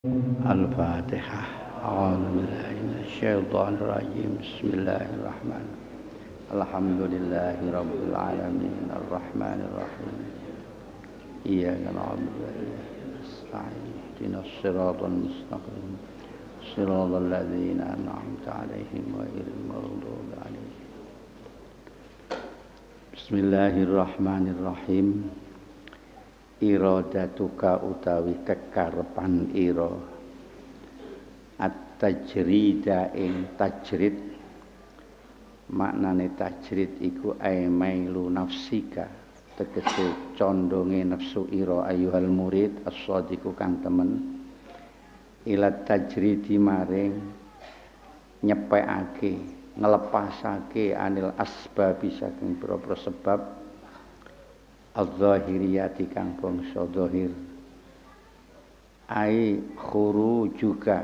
الفاتحة. أعوذ بالله من الشيطان الرجيم. بسم الله الرحمن الرحيم. الحمد لله رب العالمين الرحمن الرحيم. إياك نعبد وإياك نستعين. اهدنا الصراط المستقيم صراط الذين أنعمت عليهم غير المغضوب عليهم. بسم الله الرحمن الرحيم. Iradatuka utawi kekarepan ira at-tajrida ing tajrid. Maknane tajrid iku aimailu nafsika, tegese condonge nafsu ira ayuhal murid as-sadiqu kang temen ila tajridi maring nyepekake ngelepasake anil asbabi saking pira-pira sebab az-zahiriyati kang bangsa zahir ai khurujuka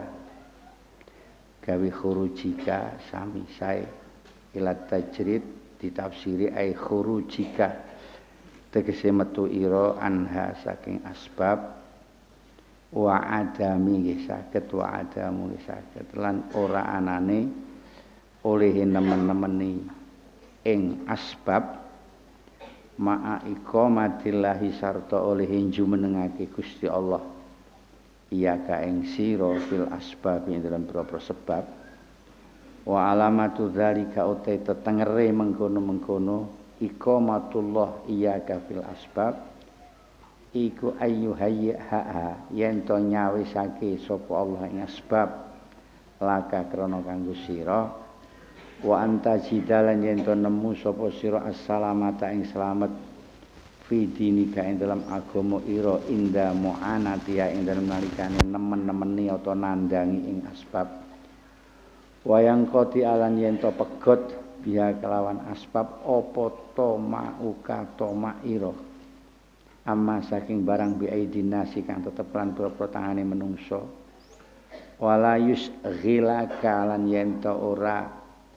gawe khurujika sami sae ila tajrid ditafsiri ai khurujika tegese metu ira anha saking asbab wa adami nggih saged wa adamu nggih saged lan ora anane oleh nemen-nemeni ing asbab ma'a iqamatillahi sarta oleh jumenengake Gusti Allah iya ka ing sira fil asbab ing dalam pira-pira sebab wa alamatu dzalika utai tetengere mengkono-mengkono iqamatullah iya ka fil asbab iku ayyuhayya yen to nyawisake sapa Allah ing asbab laka krana kanggo sira wa anta jidalan yen to nemu sapa sira assalamata ing slamet fi dinika ing dalam agama ira inda mu'anati ing dalam nalikane nemen-nemeni utawa nandangi ing asbab wayang koti alan yen to pegot biha kelawan asbab apa to mauka to ira amma saking barang bi aidinasi kang tetep lan pira-pira tangane menungso wala yusghilaka lan yen to ora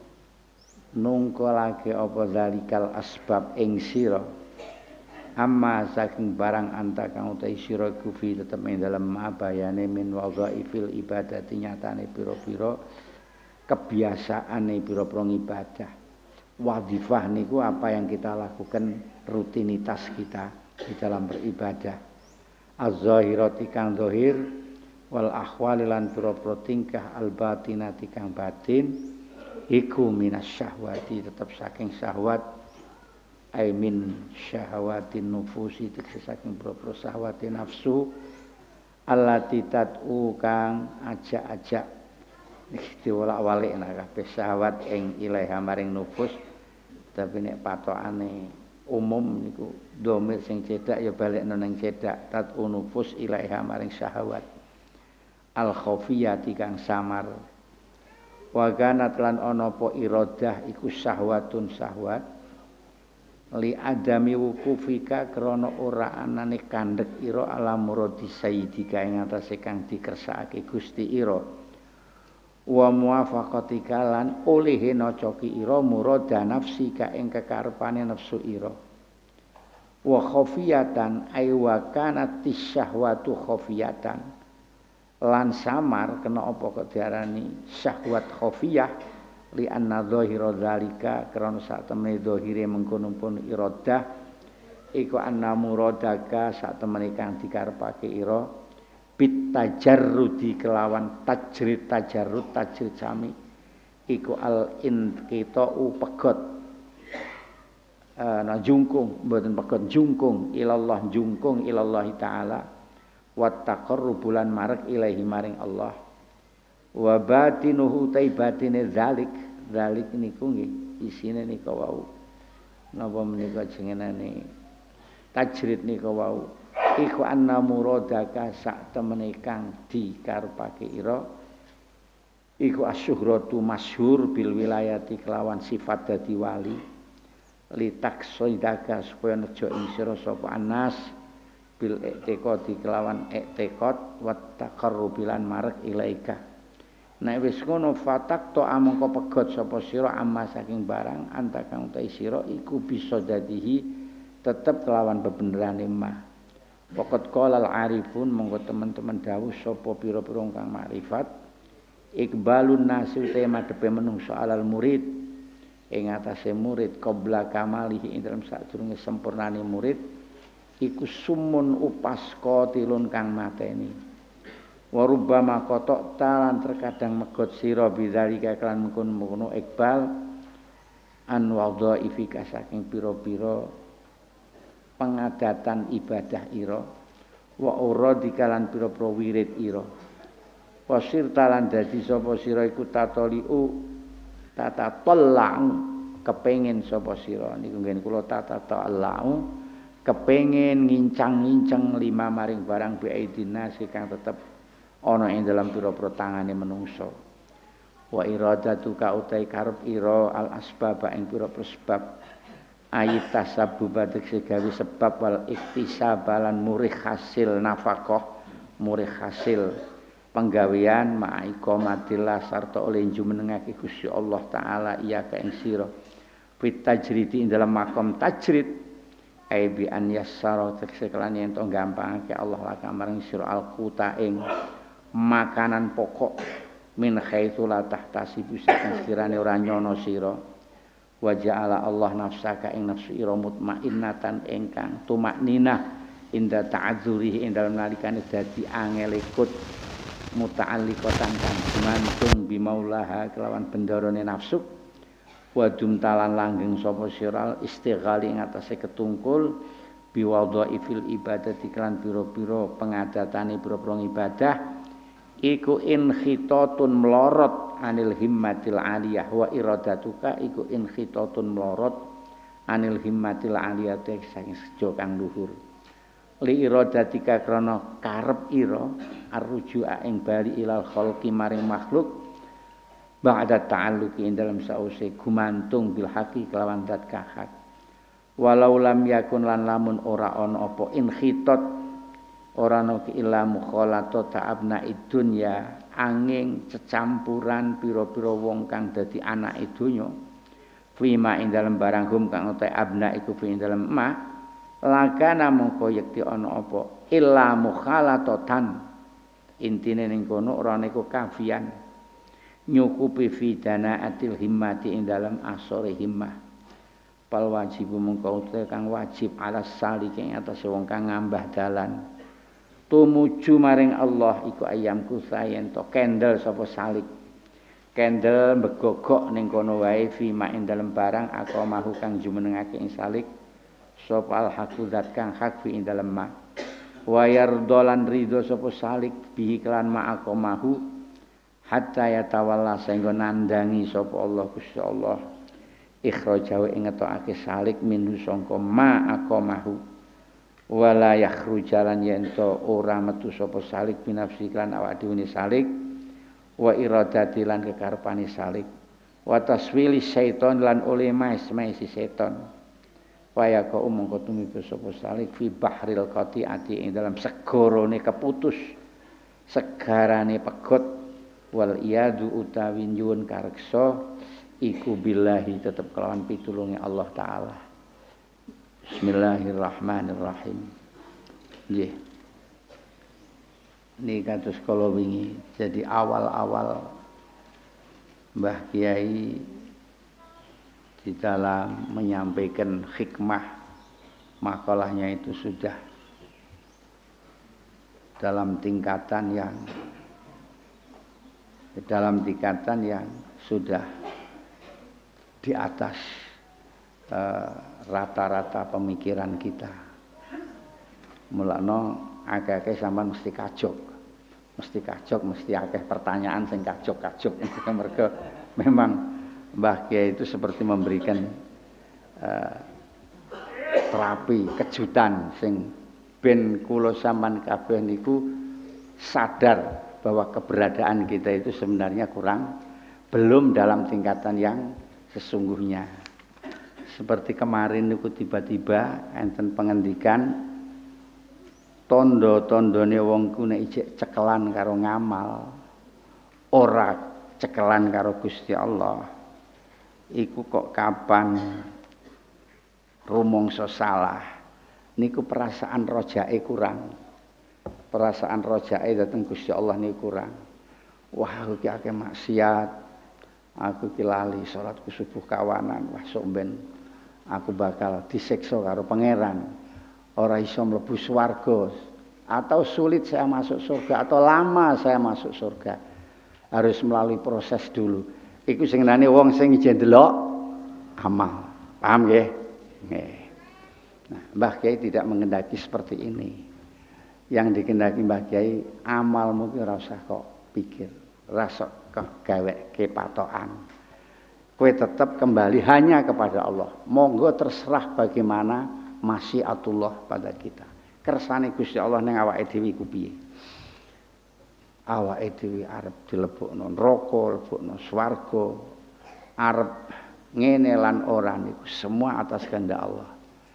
nungkolake apa zalikal asbab ing sira amma saking barang anta kang utai sira kufi tetep ing dalem abayane min wadhaifil ibadati nyatane pira-pira kebiasaane pira-pira ibadah wadhifah niku apa yang kita lakukan rutinitas kita di dalam beribadah az-zahirati kang zahir wal ahwali lan pira-pira tingkah al-batinati kang batin iku minas syahwati tetap saking syahwat ai min syahwatin nufusi tegese saking propro syahwati nafsu allati tatu kang ajak-ajak diwolak-walik nah kabeh syahwat ing ilaiha maring nufus tapi nek patokane umum niku dhamir sing cedak ya balekno ning cedak tatu nufus ilaiha maring syahwat al khafiyati kang samar wa kanat lan ana apa iradah iku syahwatun syahwat li adami wukufika krana ora anane kandhek ira ala muradi sayyidika ing atase kang dikersakake Gusti ira wa muwafaqatika lan oleh nacoki ira murada nafsika ing kekarepane nafsu ira wa khafiyatan ay wa kanat syahwatu khafiyatan lan samar kena apa kok diarani syahwat khafiyah li anna dhahira dzalika krana sak temene dhahire mengkono pun iradah iku anna muradaka sak temene kang dikarepake ira bit tajarrudi kelawan tajrid sami iku al inqita'u pegot jungkung mboten pegot jungkung ilallah taala wa taqarrubulan marek ilahi maring Allah wa batinuhu taibatine zalik niku nggih isine nika wau napa menika jenengane tajrid nika wau iku anna muradaka sak temene kang dikarepake ira iku asyuhratu masyhur bil wilayati kelawan sifat dadi wali li taksoidaka supaya nejo ing sira sapa anas bil i'tiqadi kelawan i'tiqad wa taqarrubilan marek ilaika nek wis ngono fatak to amangka pegot sapa sira amma saking barang anta kang utai sira iku bisa dadihi tetep kelawan bebenerane mah Waqat qala al-arifun monggo teman-teman dawuh sapa pira-pira kang makrifat iqbalun nasi te madhepe menungso alal murid ing atase murid qabla kamalihi ing dalem sadurunge sempurnane murid iku sumun upas qatilun kang mateni wa rubbama kotok talan terkadang megot sira bidzalika kelan mengkono iqbal an wadhaifika saking pira-pira pengadatan ibadah ira wa uradika lan pira-pira wirid ira wasir talan dadi sapa sira iku tatoliu tata tallang kepengin sapa sira niku nggen kula tata tallang kepengin ngincang-ngincang lima maring barang biaidina kang tetep ana ing dalam pira-pira tangane menungso wa iradatuka utai karep ira al asbab ing pira-pira sebab ayat tasabbub tegese gawe sebab wal iktisab lan murih hasil nafkah murih hasil penggawean ma'ikomatillah sarta oleh jumenengake Gusti Allah taala iya ka ing sira fit tajridi ing dalam makom tajrid ai bi an yassara tegese kelan yen to gampangake Allah laka marang sira al quta ing makanan pokok min khaitsu la tahtasibu sekirane ora nyono sira wa ja'ala Allah nafsaka ing nafsu ira mutmainnatan ingkang tumakninah inda ta'adzurihi ing dalem nalikane dadi angel ikut muta'alliqatan kang gumantung bimaulaha kelawan bendarane nafsu wa dumtalan langgeng sapa sira istighali ing atase ketungkul biwadhaifil ibadati kelan pira-pira pengadatane pira-pira ibadah iku inkhitatun melorot anil himmatil aliyah wa iradatuka iku inkhitatun melorot anil himmatil aliyah saking sejo kang luhur li iradatika krana karep ira arruju'a ing bali ilal khalqi maring makhluk ba'da ta'alluqi ing dalam sause gumantung bil haqi kelawan zat kahak walau lam yakun lan lamun ora ana apa inkhitat ora ana illa mukhalatata abnaid dunya angin cecampuran pira-pira wong kang dadi anake donya fima ing dalem barang hum kang uta abna iku fi ing dalem ma lakana mongko yekti ana apa illa mukhalatatan intine ning kono ora niku kafian nyukupi fi danaatil himmati ing dalem asore himmah pal wajib mongko uta kang wajib ala salik ing atase wong kang ngambah dalan tumuju maring Allah iku ayamku sayen to kendel sapa salik kendel mbegogok ning kono wae fi ma ing dalem barang aqamahu kang jumenengake ing salik sapa al haquzat kang hak fi ing dalem ma wa yardolan ridho sapa salik bihi kelan ma aqamahu hatta yatawalla sehingga nandangi sapa Allah Gusti Allah ikhrajahu ing ngetokake salik minhu sangka ma aqamahu wala yakhrujalan yento ora metu sapa salik binafsi lan awak dhewe salik wa iradati lan kekarepane salik wa taswili syaiton lan oleh mais-maisi seton waya ka mongko tumiba sapa salik fi bahril qati'ati ing dalam segorone keputus segarane pegot wal iyadu utawi nyuwun kareksa iku billahi tetep kelawan pitulunge Allah taala. Bismillahirrahmanirrahim. Nggih. Niki kados kala wingi. Jadi awal-awal Mbah Kiai di dalam menyampaikan hikmah makalahnya itu sudah dalam tingkatan yang sudah di atas rata-rata pemikiran kita. Mulane akeh-akeh sampean mesti kajog, mesti akeh pertanyaan sing kajog-kajog. Mergo memang Mbah Kiai itu seperti memberikan terapi kejutan sing ben kula sampean kabeh niku sadar bahwa keberadaan kita itu sebenarnya belum dalam tingkatan yang sesungguhnya. Seperti kemarin niku tiba-tiba enten pengendikan tondo-tondone wong ku nek ijek cekelan karo ngamal, ora cekelan karo Gusti Allah. Iku kok kapan rumangsa salah niku perasaan rojae kurang. Perasaan rojae dateng Gusti Allah niku kurang. Wah, aku ki akeh maksiat. Aku ki lali salatku subuh kawanan. Wah, sok ben aku bakal disiksa karo pangeran. Ora iso mlebu swarga. Atau sulit saya masuk surga atau lama saya masuk surga. Harus melalui proses dulu. Iku sing nane wong sing ijen delok amal. Paham nggih? Nggih. Nah, Mbah Kiai tidak mengendaki seperti ini. Yang dikendaki Mbah Kiai, amalmu ki ora usah kok pikir, ora sok kok gaweke patokan. Kowe tetap kembali hanya kepada Allah. Monggo terserah bagaimana masyiatullah pada kita. Kersane Gusti Allah ning awake dhewe iku piye? Awake dhewe arep dilebokno neraka, lebokno swarga, arep ngene lan ora niku semua atas kehendak Allah.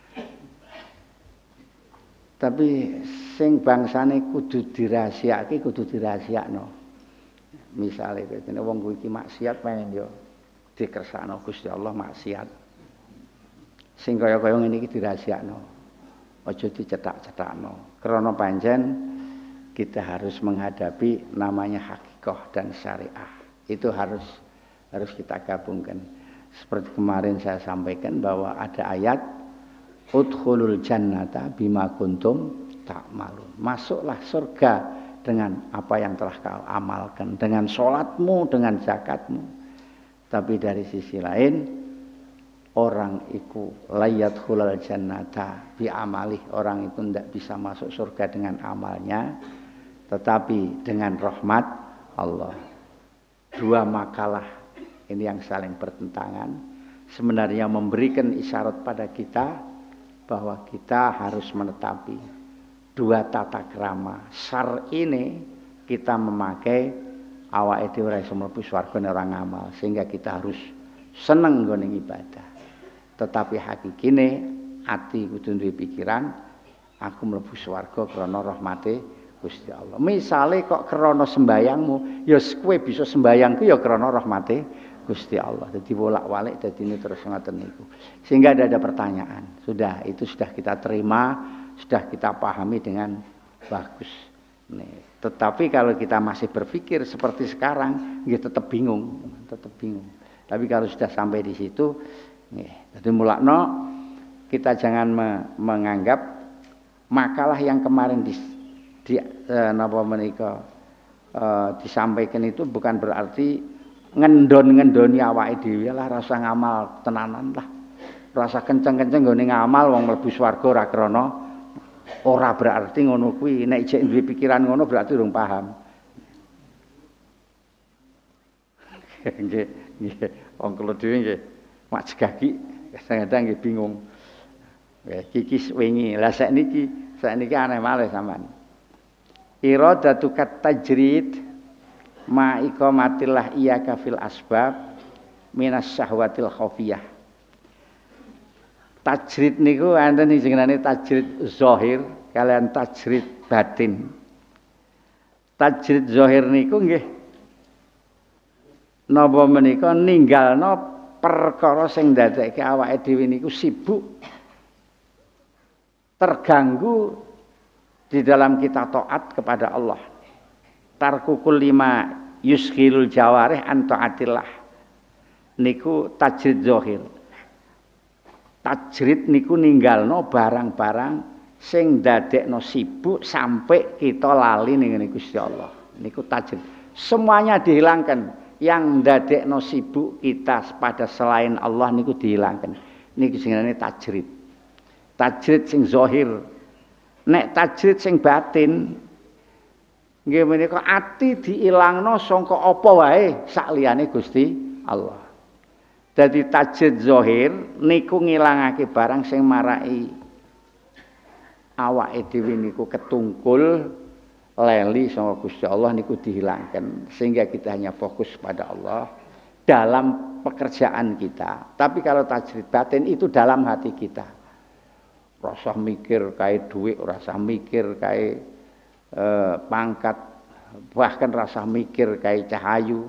Tapi sing bangsane kudu dirahasiake, kudu dirahasiakno. Misale kene wong kuwi iki maksiat pengen yo dikersakno Gusti Allah maksiat. Sing kaya-kaya ngene iki dirahasiakno. Aja dicetak-cetakno. Krana pancen kita harus menghadapi namanya hakikah dan syariah. Itu harus kita gabungkan. Seperti kemarin saya sampaikan bahwa ada ayat udkhulul jannata bima kuntum ta'malun. Masuklah surga dengan apa yang telah kau amalkan, dengan sholatmu, dengan zakatmu. Tapi dari sisi lain, orang itu layadkhulul jannata bi amalih. Orang itu tidak bisa masuk surga dengan amalnya, tetapi dengan rahmat Allah. Dua makalah ini yang saling bertentangan. Sebenarnya memberikan isyarat pada kita bahwa kita harus menetapi dua tata krama. Syar ini kita memakai awake dhewe ora iso mlebu swarga nek ora ngamal, sehingga kita harus seneng nggone ibadah. Tetapi hakikine ati kudu duwe pikiran aku mlebu swarga krana rahmate Gusti Allah. Misale kok krana sembayangmu, ya kowe bisa sembayang ku ya krana rahmate Gusti Allah. Jadi bolak-balik dadine terus ngoten niku. Sehingga ada pertanyaan. Itu sudah kita terima, sudah kita pahami dengan bagus. Nih, tetapi kalau kita masih berpikir seperti sekarang, ya tetap bingung. Tapi kalau sudah sampai di situ, jadi mulakno kita jangan menganggap makalah yang kemarin disampaikan itu bukan berarti ngendoni awake dhewe lah, rasa ngamal tenanan lah. Rasa kenceng-kenceng nggone ngamal wong mlebu swarga ora krana. Ora berarti ngono kuwi, nek jek duwe pikiran ngono berarti urung paham. Nggih, wong kula dhewe nggih mak jegagi kadang-kadang nggih bingung. Kiki wingi, lah sakniki aneh malih sampean. Iradatu kat tajrid ma iqamatillah iyyaka fil asbab minas syahwatil khafiyah. Tajrid niku enten sing jenenge tajrid zahir kalian tajrid batin. Tajrid zahir niku nggih napa menika ninggalno perkara sing ndadekke awake dhewe niku sibuk terganggu di dalam kita taat kepada Allah. Tarkukul lima yusghilul jawarih an taatillah niku tajrid zahir. Tajrid niku ninggalno barang-barang sing dadekno sibuk sampai kita lali ning Gusti Allah. Niku tajrid. Semuanya dihilangkan. Yang dadekno sibuk kita pada selain Allah niku dihilangkan. Niku sing jenenge tajrid. Tajrid sing zahir. Nek tajrid sing batin nggih menika ati diilangno sangka apa wae sakliyane Gusti Allah. Dadi tajrid zahir niku ngilangake barang sing marai awake dhewe niku ketungkul leli sangka Gusti Allah niku dihilangkan sehingga kita hanya fokus pada Allah dalam pekerjaan kita. Tapi kalau tajrid batin itu dalam hati kita. Rasa mikir kae dhuwit, rasa mikir kae pangkat, bahkan rasa mikir kayak cahayu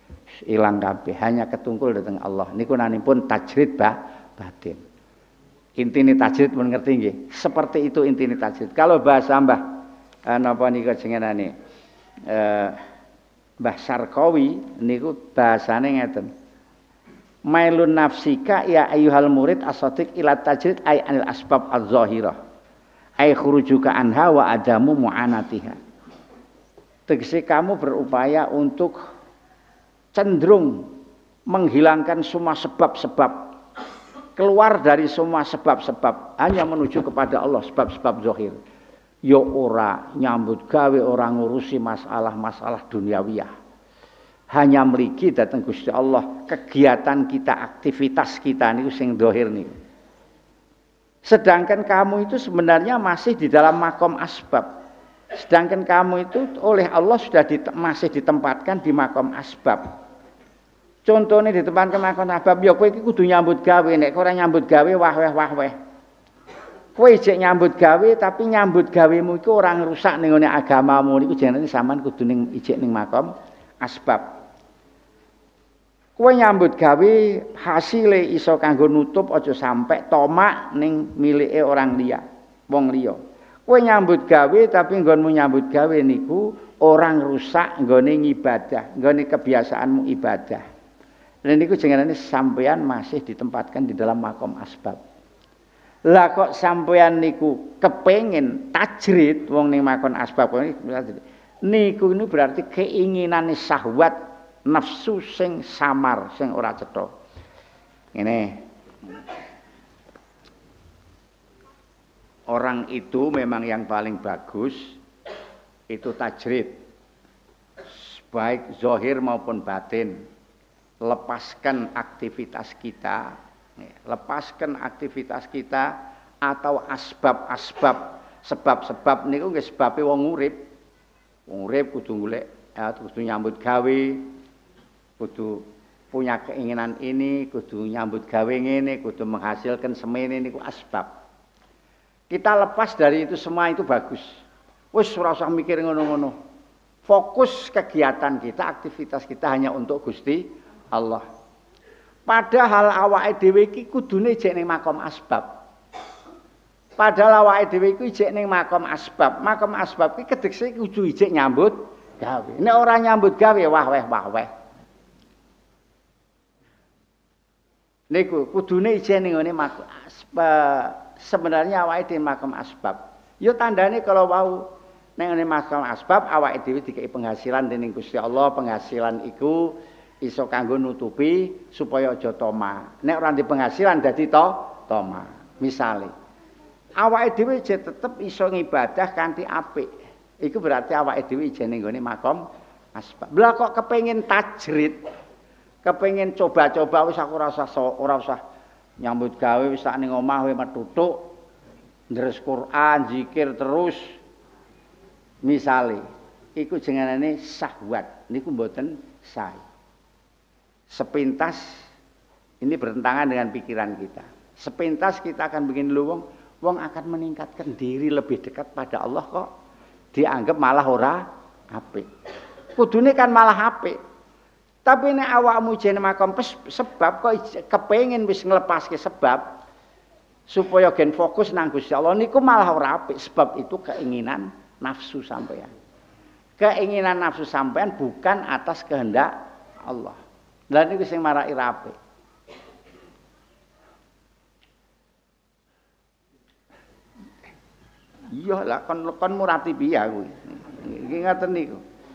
ilang kabeh, hanya ketungkul dateng Allah. Niku nanipun tajrid batin. Intine tajrid pun ngerti nggih. Seperti itu intine tajrid. Kalau bahasa Mbah napa nika jenengane Mbah Sarkawi niku bahasane ngeten. Mailun nafsika ya ayyuhal murid as-sadiq ila tajrid ay anil asbab az-zahirah. Ay khurujuka anha wa adamu mu'anatiha. Tegese kamu berupaya untuk cenderung menghilangkan semua sebab-sebab, keluar dari semua sebab-sebab, hanya menuju kepada Allah, sebab-sebab zahir. Ya ora nyambut gawe, orang ngurusi masalah-masalah duniawiyah. Hanya mligi dateng Gusti Allah, kegiatan kita, aktivitas kita niku sing zahir niku. Sedangkan kamu itu sebenarnya masih di dalam makom asbab. Sedangkan kamu itu oleh Allah sudah masih ditempatkan di makom asbab. Contohnya di tempat kemakon abab, ya kowe iki kudu nyambut gawe, nek ora nyambut gawe wah-weh. Kowe jek nyambut gawe tapi nyambut gawemu iku ora ngrusak ning ngene agamamu niku jenenge sampean kudu ning ijek ning makom asbab. Kowe nyambut gawe hasile iso kanggo nutup aja sampe tomak ning milike orang liya, wong liya. Kowe nyambut gawe tapi nggonmu nyambut gawe niku orang rusak nggone ngibadah, nggone kebiasaanmu ibadah. Dan niku jenenge sampean masih ditempatkan di dalam makom asbab. Lah kok sampean niku kepengin tajrid wong ning makom asbab niku ini berarti keinginane syahwat nafsu sing samar, sing ora cetha. Ngene. Orang itu memang yang paling bagus itu tajrid. Baik zahir maupun batin. Lepaskan aktivitas kita, atau asbab-asbab, sebab-sebab niku nggih sebabe wong urip. Wong urip kudu golek, kudu nyambut gawe, kudu punya keinginan ini, kudu nyambut gawe ngene, kudu menghasilkan semene niku asbab. Kita lepas dari itu semua itu bagus. Wis ora usah mikir ngono-ngono. Fokus kegiatan kita, aktivitas kita hanya untuk Gusti Allah. Padahal awake dhewe iki kudune jek ning makom asbab. Padahal awake dhewe iku jek ning makom asbab. Makom asbab iki kedekse kudu ijek nyambut gawe. Nek ora nyambut gawe wah-weh. Niku kudune ijek ning ngene makom asbab. Sebenarnya awake dhewe makom asbab. Ya tandane kalau wau ning ngene makom asbab awake dhewe dikai penghasilan dening Gusti Allah, penghasilan iku iso kanggo nutupi supaya aja toma. Nek ora di penghasilan dadi toma. Misale awake dhewe je tetep iso ngibadah kanthi apik. Iku berarti awake dhewe ijene nggone makom asbab. Lah kok kepengin tajrid, kepengin coba-coba wis aku ora usah nyambut gawe wis sak ning omah wae metutuk ndres Quran, zikir terus. Misale iku jenenge syahwat. Niku mboten sae. Sepintas ini bertentangan dengan pikiran kita. Sepintas kita akan begini wong akan meningkatkan diri lebih dekat pada Allah kok dianggap malah ora apik. Kudune kan malah apik. Tapi nek awakmu jene makom sebab kok kepengin wis nglepaske sebab supaya gen fokus nang Gusti Allah niku malah ora apik. Sebab itu keinginan nafsu sampean. Keinginan nafsu sampean bukan atas kehendak Allah. Lah niku sing maraki rapi. Iya lah kon murati piye kuwi. Iki ngaten niku.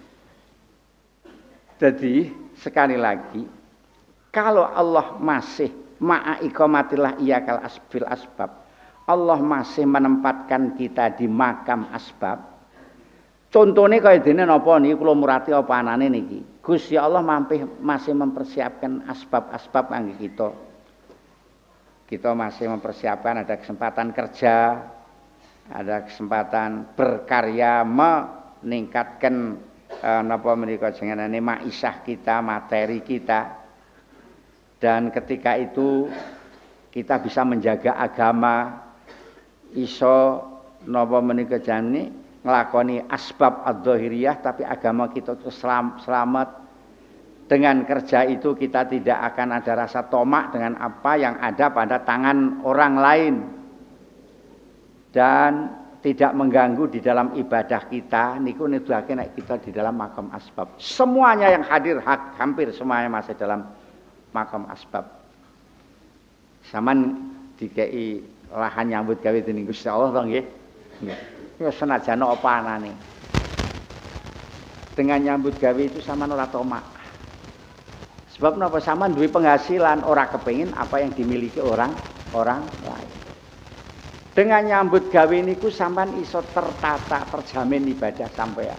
Jadi sekali lagi kalau Allah masih ma'a iqamatillah iyakal asbil asbab. Allah masih menempatkan kita di makam asbab. Contohnya kaya dene napa niki kula murati apa anane niki. Gusti Allah masih mempersiapkan asbab-asbab kangge kita. Kita masih mempersiapkan ada kesempatan kerja, ada kesempatan berkarya meningkatkan napa menika jenenge maisah kita, materi kita. Dan ketika itu kita bisa menjaga agama, iso napa menika jenenge nglakoni asbab ad-dhahiriyah tapi agama kita terus selamat. Dengan kerja itu kita tidak akan ada rasa tomak dengan apa yang ada pada tangan orang lain. Dan tidak mengganggu di dalam ibadah kita. Niku nuduhake nek kita di dalam makom asbab. Semuanya yang hadir hampir semuanya masih dalam makom asbab. Saman dikei lahan nyambut gawe dening Gusti Allah to nggih. Nggih. Ya senajan apa anane. Dengan nyambut gawe itu sampean ora tomak. Sebab napa sampean duwe penghasilan ora kepengin apa yang dimiliki orang lain. Dengan nyambut gawe niku sampean iso tertata, terjamin ibadah sampean.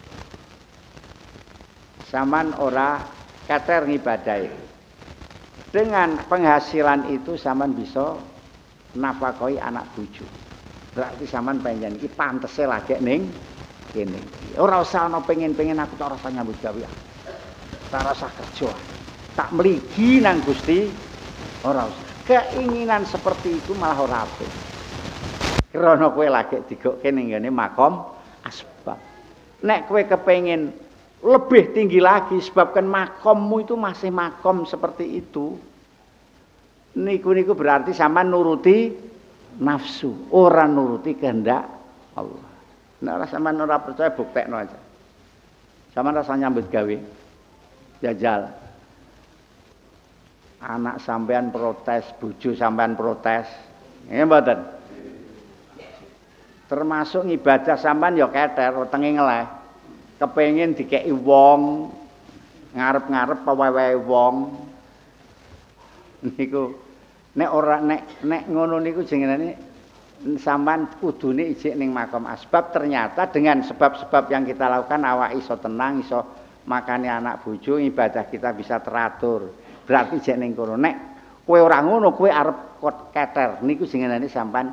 Sampean ora keter ngibadahi. Dengan penghasilan itu sampean bisa nafkahi anak bojo. Berarti sampean panjenengan iki pantese lagi ning kene. Ora usah ana pengen-pengen aku ora usah nyambut gawe. Ora usah kerja. Tak mligi nang Gusti ora usah. Keinginan seperti itu malah ora apik. Krana kowe lagi digokke ning ngene makom asbab. Nek kowe kepengin lebih tinggi lagi sebabkan makommu itu masih makom seperti itu. Niku berarti sampean nuruti nafsu, ora nuruti kehendak Allah. Nek sampean ora percaya buktekno aja. Sampean rasa nyambut gawe. Jajal. Anak sampean protes, bojo sampean protes. Nggih mboten? Termasuk ibadah sampean ya keter, wetenge ngeleh. Kepengin dikeki wong, ngarep-ngarep pewewe wong. Niku nek ora nek ngono niku jenenge sampean kudune ijik ning makom asbab. Ternyata dengan sebab-sebab yang kita lakukan awak iso tenang, iso makane anak bojo, ibadah kita bisa teratur. Berarti jek ning kono nek kowe ora ngono kowe arep keter niku jenenge sampean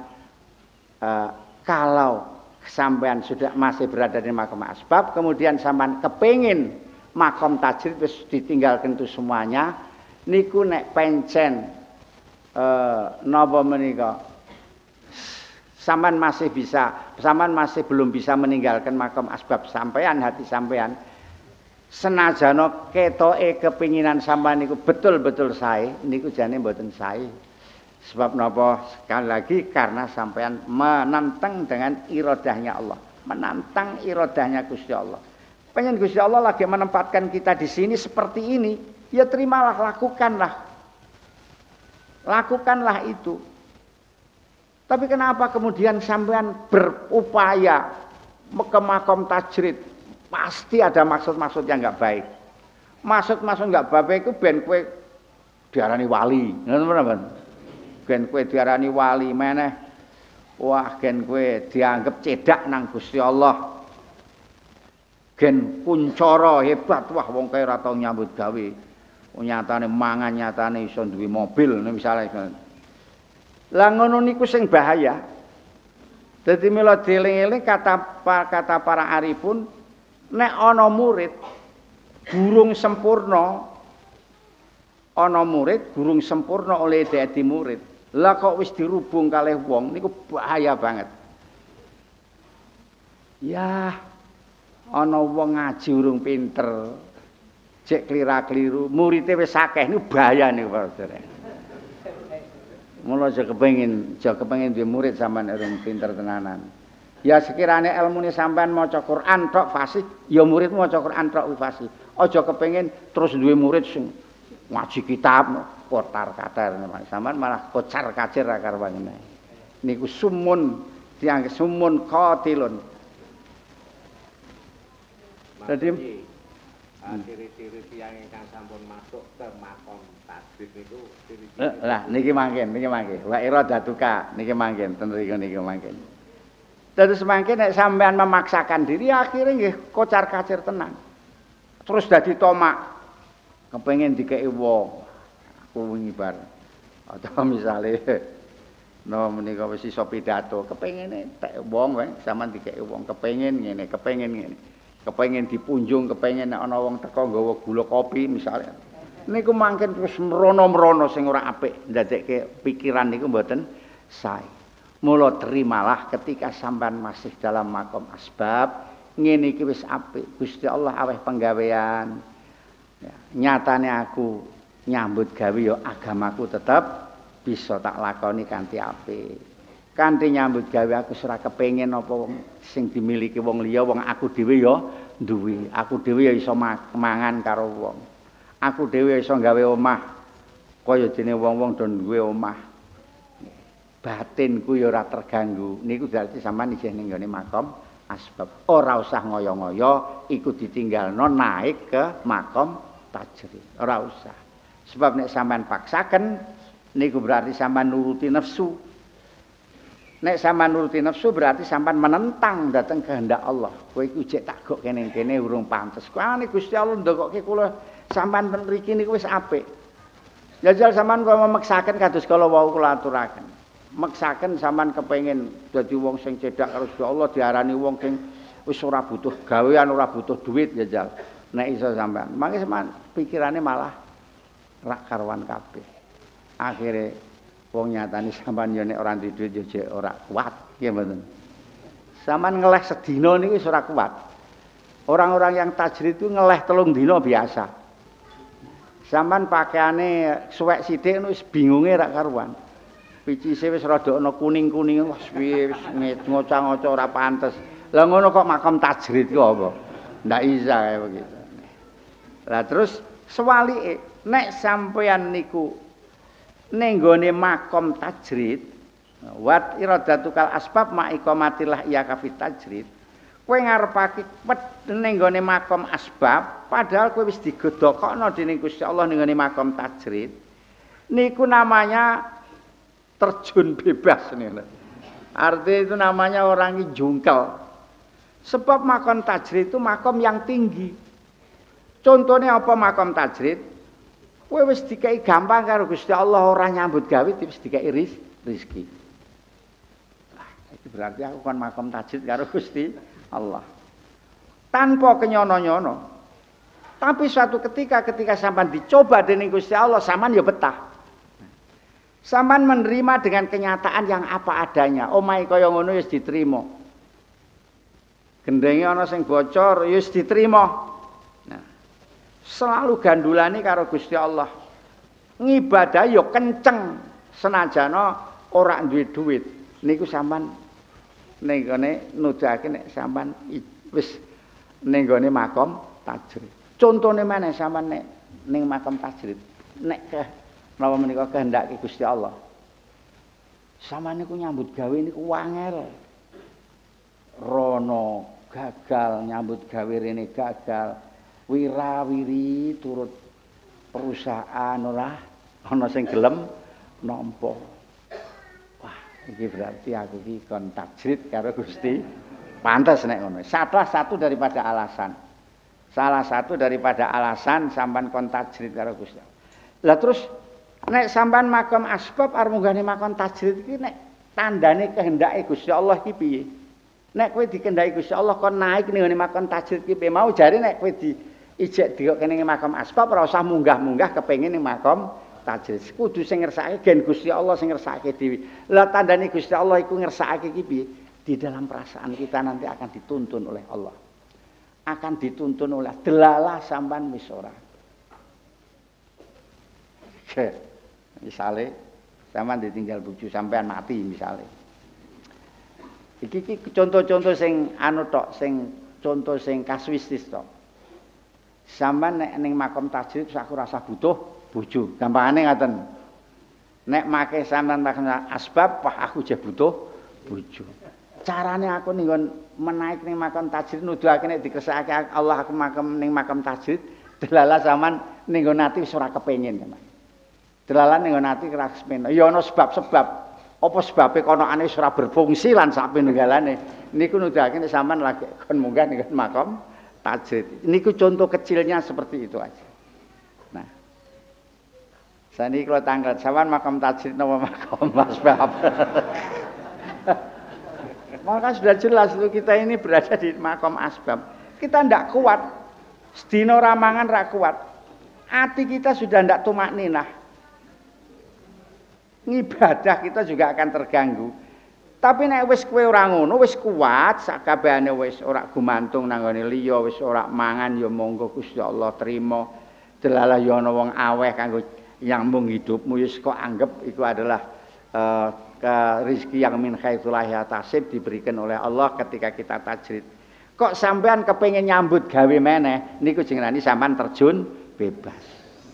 kalau sampean sudah masih berada di makom asbab kemudian sampean kepengin makom tajrid wis ditinggalkan itu semuanya niku nek pencen napa menika sampean masih belum bisa meninggalkan makom asbab sampean hati sampean senajana ketoke kepinginan sampean niku betul-betul sae niku jane mboten sae. Sebab napa sekali lagi karena sampean menantang dengan iradahnya Allah, menantang iradahnya Gusti Allah. Pengen Gusti Allah lagi menempatkan kita di sini seperti ini, ya terimalah, lakukanlah itu. Tapi kenapa kemudian sampean berupaya ke makom tajrid? Pasti ada maksud-maksud yang enggak baik. Maksud-maksud enggak baik itu ben kowe diarani wali. Ngoten-ngoten. Ben kowe diarani wali meneh. Wah, gen kowe dianggap cedak nang Gusti Allah. Gen kuncara hebat, wah wong kae ora tau nyambut gawe. Nyatane mangan, nyatane iso duwe mobil misale. Lah ngono niku sing bahaya. Dadi mila dieling-eling kata para arifun nek ana murid gurung sempurna oleh dadi murid. Lah kok wis dirubung kalih wong niku bahaya banget. Ya ana wong ngaji urung pinter. Cek klira-kliru, muridé wis akeh niku bahaya niku Saudara. Mula aja kepengin duwe murid sampean urung pinter tenanan. Ya sekirane ilmune sampean maca Quran tok fasih, ya muridmu maca Quran tok fasih. Aja kepengin terus duwe murid sing ngaji kitab kotar-kater sampean malah kocar-kacir ra karuwane. Niku sumun dianggep sumun qatilun. Dadi ciri-ciri tiyang ingkang sampun masuk ke makom tajrid niku ciri-ciri. Lah niki mangken. Wa iradatuka niki mangken ten mriku niki mangken. Terus mangke nek sampean memaksakan diri akhirnya nggih kocar-kacir tenan. Terus dadi tomak. Kepengin dikeki wong. Aku wingi bar. Atau misale no menika wis iso pidato, kepengine tek wong wae sampean dikeki wong kepengin ngene, kepengin dipunjung, kepengin nek ana wong teka nggawa gula kopi misalnya. Niku mangken terus merono-merono sing ora apik, ndadekke pikiran niku mboten sae. Mula terimalah ketika sampean masih dalam makom asbab, ngene iki wis apik. Gusti Allah aweh penggawean. Ya, nyatane aku nyambut gawe ya agamaku tetep bisa tak lakoni kanthi apik. Kanthi nyambut gawe aku ora kepengin apa sing dimiliki wong liya, wong aku dhewe ya duwe. Aku dhewe ya iso mangan karo wong. Aku dhewe iso gawe omah kaya dene wong-wong do duwe omah. Batinku ya ora terganggu. Niku berarti sampean isih ning gone makom asbab. Ora usah ngoyo-ngoyo iku ditinggalno naik ke makom tajrid. Ora usah. Sebab nek sampean paksaken niku berarti sampean nuruti nafsu. Nek sampean nuruti nafsu berarti sampean menentang dhateng kehendak Allah. Kowe iku jek tak gok kene-kene urung pantes. Kuwi Gusti Allah ndokoke kula sampean mriki niku wis apik. Jajal sampean kok memaksaken kados kala wau kula aturaken. Maksaken sampean kepengin dadi wong sing cedhak karo Gusti Allah diarani wong sing wis ora butuh gawean, ora butuh duit jajal. Nek iso sampean, mangke sampean pikirane malah rak karuan kabeh. Akhire wong nyatani sampean yo nek ora duwe duit yo jek ora kuat, nggih mboten. Sampean ngeleh sedina niku wis ora kuat. Orang-orang yang tajrid itu ngeleh 3 dina biasa. Sampean pakaiane suwek sithik wis bingunge rak karuan. Picise wis rada ana kuning-kuning wis piye wis ngoca-ngoca ora pantes. Lah ngono kok makam tajrid ku apa? Ndak isa kaya begitu. Lah terus sewalike nek sampeyan niku ning gone makom tajrid wat iradatukal asbab ma iqamatillah iya kafit tajrid kowe ngarepake ning gone makom asbab padahal kowe wis digodhokno dening Gusti Allah ning gone makom tajrid niku namanya terjun bebas niku. Artinya itu namanya orang jungkel. Sebab makom tajrid itu makom yang tinggi. Contohnya apa makom tajrid? Kowe wis dikai gampang karo Gusti Allah ora nyambut gawe wis dikai rezeki. Nah, itu berarti aku kan makom tajrid karo Gusti Allah. Tanpa kenyono-nyono. Tapi suatu ketika sampean dicoba dening Gusti Allah, sampean ya betah. Sampean menerima dengan kenyataan yang apa adanya. Omahe kaya ngono wis diterima. Gendenge ana sing bocor ya wis diterima. Nah, selalu gandulane karo Gusti Allah. Ngibadah ya kenceng senajana ora duwe duit. Niku sampean ning gone nuduhake nek sampean wis ning gone makom tajrid. Contone meneh sampean nek ning makom tajrid. Nek napa menika kehendake Gusti Allah. Sampeyan niku nyambut gawe niku wangel. Rono gagal nyambut gawe rene gagal. Wirawiri turut perusahaan ora ana sing gelem nampa. Wah, iki berarti aku iki kon tajrid karo Gusti. Pantes nek ngono. Salah satu daripada alasan. Salah satu daripada alasan sampean kon tajrid karo Gusti. Lah terus nek sampean makom asbab arep munggane makom tajrid iki nek tandane kehendake Gusti Allah iki piye? Nek kowe dikehendaki Gusti Allah kon naik ning ngene makom tajrid iki piye? Mau jare nek kowe diijek diok kene makom asbab ora usah munggah-munggah kepengin ning makom tajrid. Kudu sing ngersakake gen Gusti Allah sing ngersakake dhewe. Lah tandane Gusti Allah iku ngersakake iki piye? Di dalam perasaan kita nanti akan dituntun oleh Allah. Akan dituntun oleh delalah sampean wis ora. Misale sampean ditinggal bojo sampean mati misale. Iki contoh-contoh sing anu tok, sing contoh sing kasuistis tok. Sampean nek ning makom tajrid aku rasa butuh bojo. Gampangane ngaten. Nek make sampean asbab, wah aku je butuh bojo. Carane aku ning menaik ning makom tajrid nuduhake nek dikersakake Allah aku makom ning makom tajrid, delalah sampean ning ati wis ora kepengin. Delalan ning ati ora kepengin. Ya ana sebab-sebab. Apa sebabe konokane wis ora berfungsi lan sak peninggalane. Niku nuduhake nek sampean lagi kon munggah ning makom tajrid. Niku contoh kecilnya seperti itu aja. Nah. Saniki kula tanglet sampean makom tajrid napa makom asbab. Maka sudah jelas itu kita ini berada di makom asbab. Kita ndak kuat. Sedina ramangan ra kuat. Hati kita sudah ndak tumak ninah. Ngibadah kita juga akan terganggu. Tapi nek wis kowe ora ngono, wis kuat, sakabehane wis ora gumantung nang ngene liya, wis ora mangan ya monggo Gusti Allah trima. Delalah ya ana wong aweh kanggo nyambung hidupmu wis kok anggap iku adalah ke rezeki yang min haitsul la yahtasib diberikan oleh Allah ketika kita tajrid. Kok sampean kepengin nyambut gawe meneh niku jenengane sampean terjun bebas.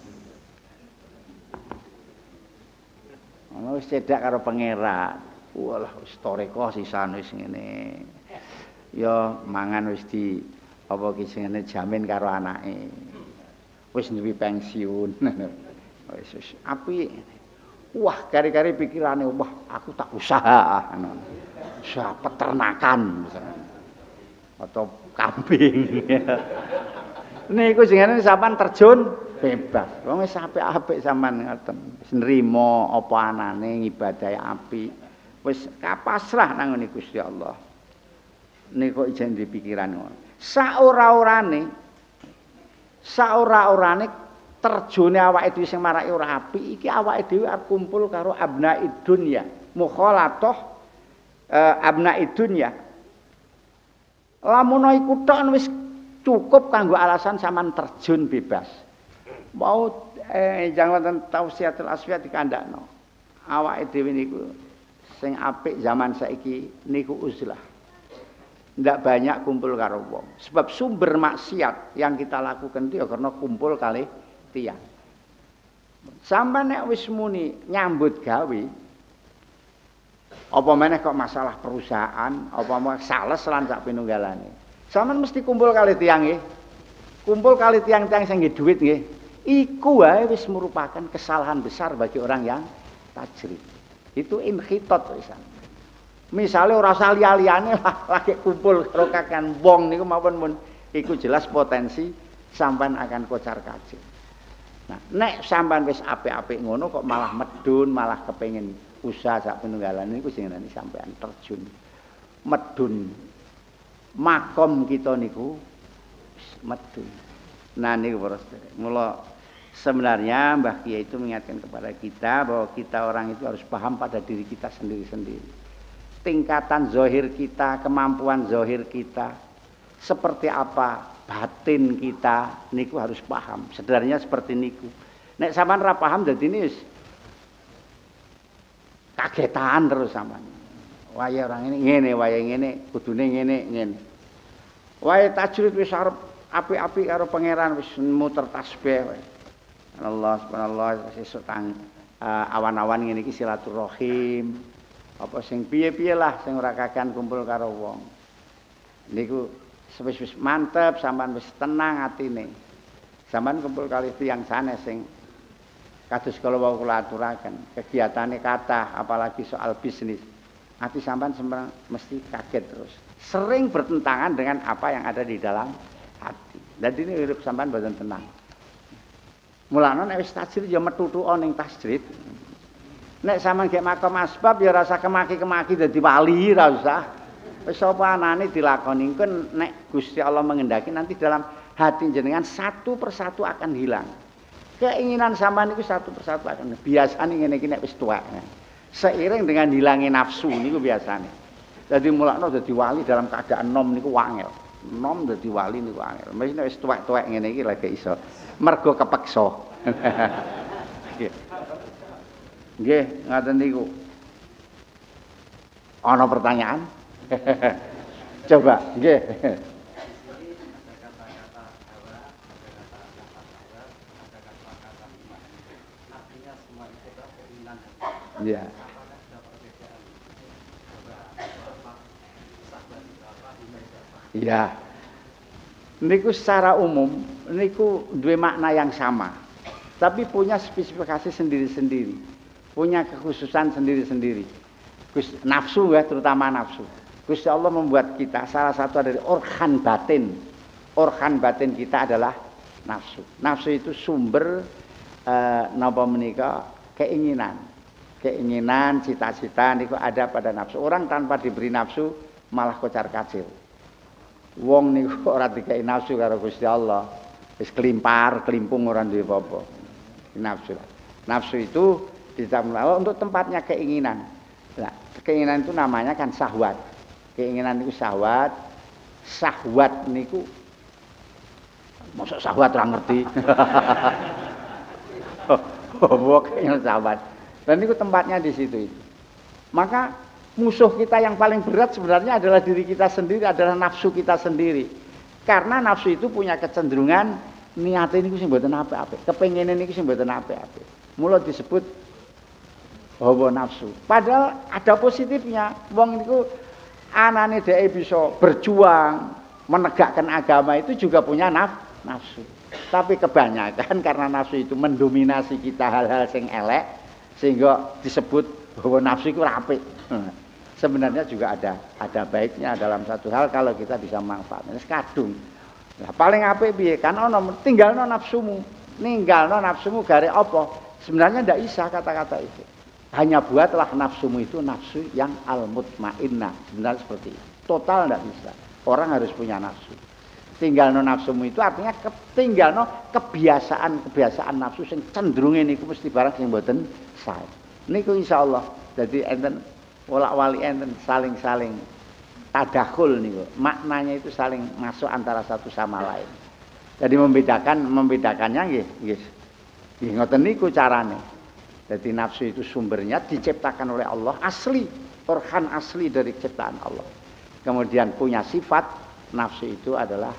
Ono wis cedak karo pangeran. Walah wis toreko sisan wis ngene. Ya mangan wis di apa ki jenenge jamin karo anake. Wis duwe pensiun. Wis apik. Wah, kari-kari pikirane, wah aku tak usaha usaha peternakan misalnya. Atau kambing. Niku jenenge sampean terjun bebas. Wong wis apik-apik sampean ngoten. Wis nrimo apa anane ngibadahi apik. Wis kapasrah nang ngene Gusti Allah. Niku ijen di pikiran ngono. Saora-orane terjune awake dhewe sing marake ora apik iki awake dhewe arep kumpul karo abnaid dunya. Mukhalatah abnaid dunya. Lamun iku tok wis cukup kanggo alasan sampean terjun bebas. Mau jangan wonten tausiatul asfiya dikandakno. Awake dhewe niku sing apik zaman saiki niku uzlah. Ndak banyak kumpul karo wong. Sebab sumber maksiat yang kita lakukan itu ya karena kumpul kali tiyang. Sampai nek wis muni nyambut gawe apa meneh kok masalah perusahaan, apa mau sales lan sak pinunggalane. Sampeyan mesti kumpul kali tiyang nggih. Kumpul kali tiyang-tiyang sing nggih dhuwit nggih. Iku wae wis merupakan kesalahan besar bagi orang yang tajrid. Itu inkhitot wisan. Misale ora usah liya-liyane lagi kumpul karo kakean wong niku mawon mun iku jelas potensi sampean akan kocar-kacir. Nah, nek sampean wis apik-apik ngono kok malah medun, malah kepengin usaha sak penunggalan niku jenenge sampean terjun. Medun. Makom kita niku medun. Nah niku para sedherek. Mula sebenarnya Mbah Kiai itu mengingatkan kepada kita bahwa kita orang itu harus paham pada diri kita sendiri-sendiri. Tingkatan zohir kita, kemampuan zohir kita, seperti apa batin kita, niku harus paham. Sebenarnya seperti niku. Nek sampean ra paham dadi ini kagetan terus sampean. Waya orang ini ngene, waya ngene, kudune ngene. Waya tajrid wis arep apik-apik karo pangeran wis muter tasbih wae. Allah subhanallah sesuk tang awan-awan ngene iki silaturahim. Apa sing piye-piye lah sing ora kakean kumpul karo wong. Niku wis mantep sampean wis tenang atine. Sampean kumpul kali tiyang sanes sing kados kala wau kula aturaken, kegiatane kathah apalagi soal bisnis. Ati sampean mesti kaget terus. Sering bertentangan dengan apa yang ada di dalam hati. Dadi ini hidup sampean boten tenang. Mulane nek wis tajrid ya metutuke ning tajrid. Nek sampean gek makom asbab ya rasa kemaki-kemaki dadi wali ra usah. Wis apa anane dilakoni engko nek Gusti Allah mengendaki nanti dalam hati jenengan satu persatu akan hilang. Keinginan sampean itu satu persatu akan biasane ngene iki nek wis tuwek. Seiring dengan hilangnya nafsu niku biasane. Dadi mulakno dadi wali dalam keadaan nom niku wangel. Nom dadi wali niku angel. Mesti nek wis tuwek-tuwek ngene iki lagi iso. Mergo kepeksa. Nggih, ngaten niku. Ana pertanyaan? Coba, nggih. Iya. Iya. Niku secara umum niku duwe makna yang sama. Tapi punya spesifikasi sendiri-sendiri. Punya kekhususan sendiri-sendiri. Nafsu ya, terutama nafsu. Gusti Allah membuat kita salah satu dari organ batin. Organ batin kita adalah nafsu. Nafsu itu sumber napa menika keinginan. Keinginan, cita-cita niku ada pada nafsu. Orang tanpa diberi nafsu malah kocar-kacir. Wong niku ora dikai nafsu karo Gusti Allah. Wis kelimpar, kelimpung ora duwe apa-apa. Nafsu. Nafsu itu ditambah untuk tempatnya keinginan. Nah, keinginan itu namanya kan syahwat. Keinginan itu syahwat. Syahwat niku Mosok sahabat ra ngerti. Pokoknya sahabat. Dan itu tempatnya di situ itu. Maka musuh kita yang paling berat sebenarnya adalah diri kita sendiri, adalah nafsu kita sendiri. Karena nafsu itu punya kecenderungan niate niku sing mboten apik-apik, kepengine niku sing mboten apik-apik. Mula disebut hawa nafsu. Padahal ada positifnya. Wong niku anane dhek bisa berjuang menegakkan agama itu juga punya nafsu. Tapi kebanyakan karena nafsu itu mendominasi kita hal-hal sing elek sehingga disebut bahwa nafsu itu apik. Sebenarnya juga ada baiknya dalam satu hal kalau kita bisa manfaatkan. Kadung. Nah, paling apik piye? Kan ono tinggalno nafsumu. Ninggalno nafsumu gare apa? Sebenarnya ndak bisa kata-kata itu. Hanya buatlah nafsumu itu nafsu yang al-mutmainnah. Sebenarnya seperti itu. Total ndak bisa. Orang harus punya nafsu. Tinggalno nafsumu itu artinya tinggalno kebiasaan nafsu sing cenderunge niku mesti barang sing mboten sae. Niku insyaallah dadi enten wolak-walik enten saling-saling tadakhul niku. Maknanya itu saling masuk antara satu sama lain. Jadi membedakannya nggih. Nggih ngoten niku carane. Jadi nafsu itu sumbernya diciptakan oleh Allah asli, organ asli dari ciptaan Allah. Kemudian punya sifat nafsu itu adalah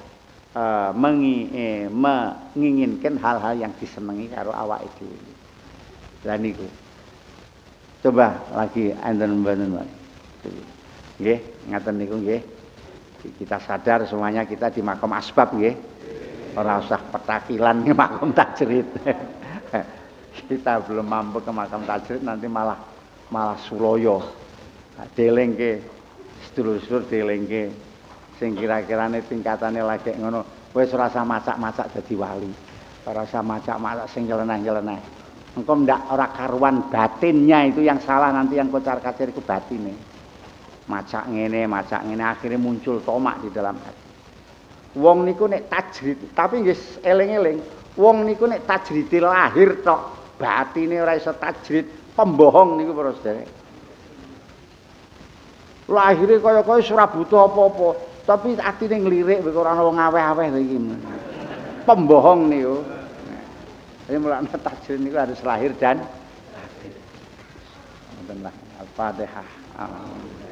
menginginkan hal-hal yang disenangi karo awak itu. Lah niku. Coba lagi enten mboten, Pak. Nggih, ngaten niku nggih. Kita sadar semuanya kita di makom asbab nggih. Ora usah petakilan ke makom tajrid. Kita belum mampu ke makom tajrid nanti malah suloyo. Delengke sedulur-sedulur delengke sing kira-kirane tingkatane lagi ngono wis ora usah macak-macak dadi wali. Ora usah macak-macak sing nyeleneh-nyeleneh. Engko ndak ora karuan batinnya itu yang salah, nanti yang kocar-kacir itu batine. Macak ngene akhirnya muncul tomak di dalam hati. Wong niku nek tajrid, tapi nggih eling-eling, wong niku nek tajride lahir tok, batine ora iso tajrid, pembohong niku para sedherek. Lahire kaya-kaya ora butuh apa-apa, tapi atine nglirik kok ora ana wong aweh-aweh iki. Pembohong niku. Jadi mulane tajrid niku harus lahir dan batin. Ngoten lah. Al-Fatihah.